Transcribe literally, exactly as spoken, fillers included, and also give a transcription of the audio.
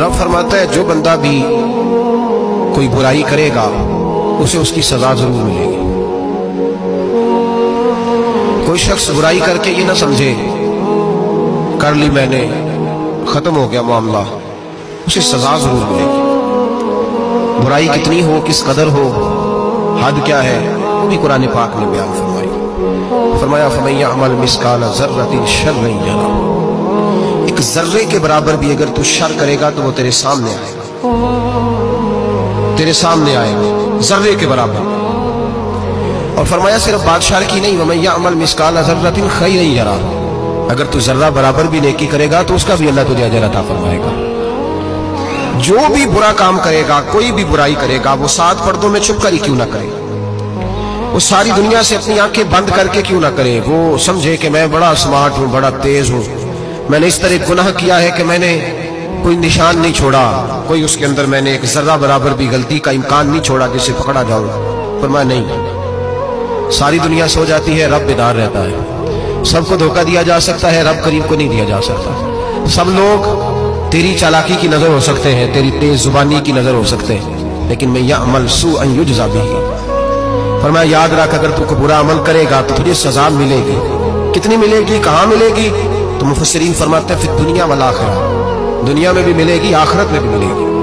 रब फरमाता है जो बंदा भी कोई बुराई करेगा उसे उसकी सजा जरूर मिलेगी। कोई शख्स बुराई करके ये ना समझे कर ली मैंने, खत्म हो गया मामला, उसे सजा जरूर मिलेगी। बुराई कितनी हो, किस कदर हो, हद क्या है, वो भी कुरान पाक ने बयान फरमाई। फरमाया फमन यअमल मिस्काल ज़र्रतिन शर्रन यरा, एक जर्रे के बराबर भी अगर तू शर करेगा तो वो तेरे सामने आएगा, तेरे सामने आएगा जर्रे के बराबर। और फरमाया सिर्फ बादशाह की नहीं, वमन यअमल मिस्काल ज़र्रतिन खैरन यरा, अगर तू जर्रा बराबर भी नेकी करेगा तो उसका भी अल्लाह तुझे अजर अता फरमाएगा। जो भी बुरा काम करेगा, कोई भी बुराई करेगा, वो सात पर्दों में छुप कर ही क्यों ना करे, वो सारी दुनिया से अपनी आंखें बंद करके क्यों ना करे, वो समझे कि मैं बड़ा स्मार्ट हूं, बड़ा तेज हूं, मैंने इस तरह गुनाह किया है कि मैंने कोई निशान नहीं छोड़ा, कोई उसके अंदर मैंने एक जर्रा बराबर भी गलती का इम्कान नहीं छोड़ा जिससे पकड़ा जाऊं। पर मैं नहीं, सारी दुनिया सो जाती है, रब बेदार रहता है। सबको धोखा दिया जा सकता है, रब करीम को नहीं दिया जा सकता। सब लोग तेरी चालाकी की नजर हो सकते हैं, तेरी तेज जुबानी की नजर हो सकते हैं, लेकिन मैं यह अमल सू अन युज्ज़ा बिही, पर मैं याद रख अगर तू को बुरा अमल करेगा तो तुझे सजा मिलेगी। कितनी मिलेगी, कहां मिलेगी? तो मुफस्सिरीन फरमाते हैं फिर दुनिया वल आखिरा, दुनिया में भी मिलेगी, आखिरत में भी मिलेगी।